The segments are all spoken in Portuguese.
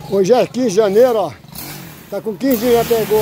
Hoje é 15 de janeiro, ó. Tá com 15 dias, já pegou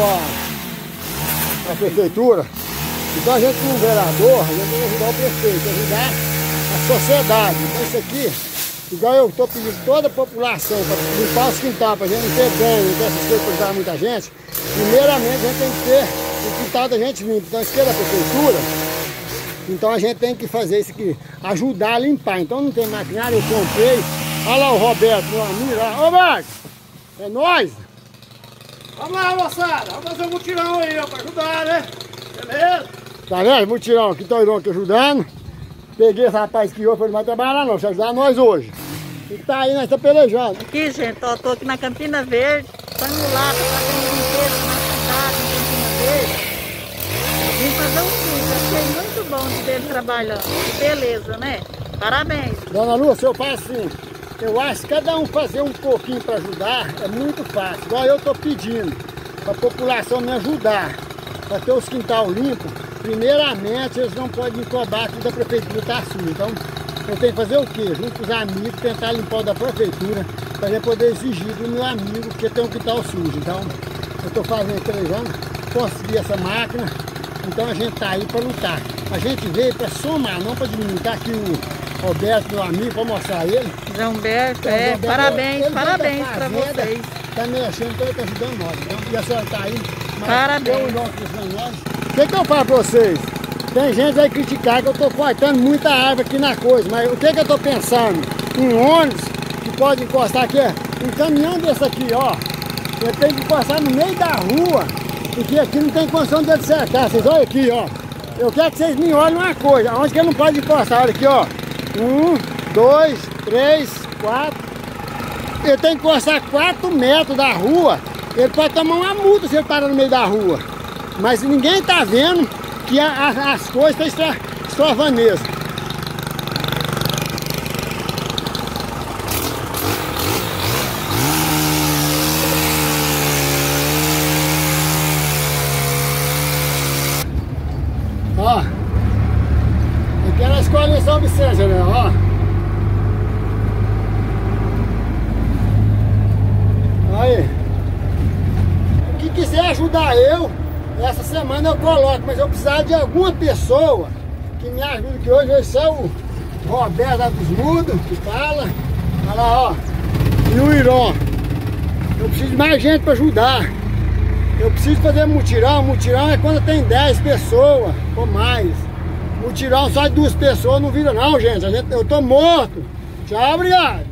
a prefeitura. Então a gente, como vereador, a gente tem que ajudar o prefeito, ajudar a sociedade. Então isso aqui, igual eu estou pedindo toda a população para limpar os quintais, para a gente não ter ganho, não ter essas coisas para ajudar muita gente. Primeiramente a gente tem que ter o quintal da gente limpo. Então isso aqui é da prefeitura. Então a gente tem que fazer isso aqui, ajudar a limpar. Então não tem maquinário, eu comprei. Olha lá o Roberto, meu amigo lá. Ô Roberto, é nóis! Vamos lá, moçada, vamos fazer um mutirão aí, ó, pra ajudar, né? Beleza? Tá vendo? Mutirão aqui, tô aqui ajudando. Peguei esse rapaz que hoje, falei, não vai trabalhar não, vai ajudar nós hoje. E tá aí, nós estamos pelejando. Aqui, gente, ó, tô aqui na Campina Verde, estamos lá, tô fazendo limpeza na cidade, na Campina Verde. Vim fazer um vídeo, achei muito bom de ver ele trabalhando. Que beleza, né? Parabéns. Dona Lúcia, eu faço assim, eu acho que cada um fazer um pouquinho para ajudar é muito fácil. Igual eu tô pedindo para a população me ajudar, para ter os quintal limpos. Primeiramente, eles não podem cobrar tudo da prefeitura tá sujo. Então, eu tenho que fazer o quê? Junto com os amigos, tentar limpar o da prefeitura, para eu poder exigir do meu amigo que tem um quintal sujo. Então, eu estou fazendo 3 anos, consegui essa máquina, então a gente tá aí para lutar. A gente veio para somar, não para diminuir. Tá aqui o Roberto, meu amigo, para mostrar ele. Zé Humberto, Humberto, parabéns, parabéns para fazenda, vocês. Tá mexendo, então ele tá ajudando nós. Então, e a senhora tá aí, mas Parabéns. O que eu falo para vocês? Tem gente que vai criticar que eu tô cortando muita árvore aqui na coisa, mas o que eu tô pensando? Um ônibus que pode encostar aqui, um caminhão desse aqui, ó, ele tem que encostar no meio da rua, porque aqui não tem condição de ele cercar. Vocês olham aqui, ó. Eu quero que vocês me olhem uma coisa, onde que ele não pode encostar, olha aqui, ó. 1, 2, 3, 4. Ele tem que encostar 4 metros da rua. Ele pode tomar uma multa se ele parar no meio da rua. Mas ninguém tá vendo que as coisas estão estrovando mesmo. Ó, aqui é na escola de São Vicente, né? Ó. Aí. O que quiser ajudar eu, essa semana eu coloco, mas eu precisava de alguma pessoa que me ajude, que hoje esse é o Roberto lá dos Mudos, que fala. Olha lá, ó. E o Iron. Eu preciso de mais gente para ajudar. Eu preciso fazer mutirão. Mutirão é quando tem 10 pessoas ou mais. Mutirão só de 2 pessoas não vira não, gente. Eu tô morto. Tchau, obrigado.